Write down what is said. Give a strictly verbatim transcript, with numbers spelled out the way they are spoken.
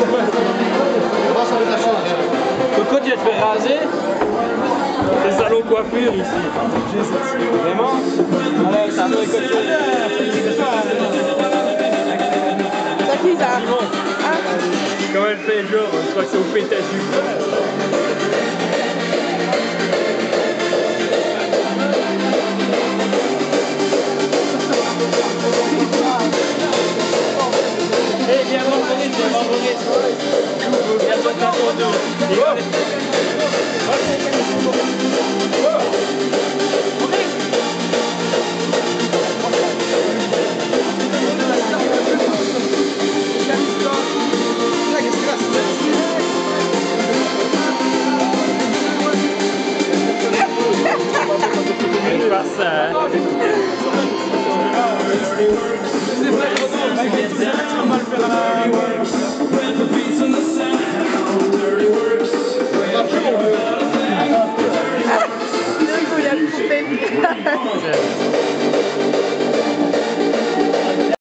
Coco, tu vas te faire raser? C'est Salon coiffure ici. Vraiment? Allez, ça me récolte. C'est qui ça? Ah. Comment elle fait genre? Je crois que c'est au pétage du feu. Eh, viens voir Maurice, viens voir Maurice. Viens voir ta photo. Il a coupé.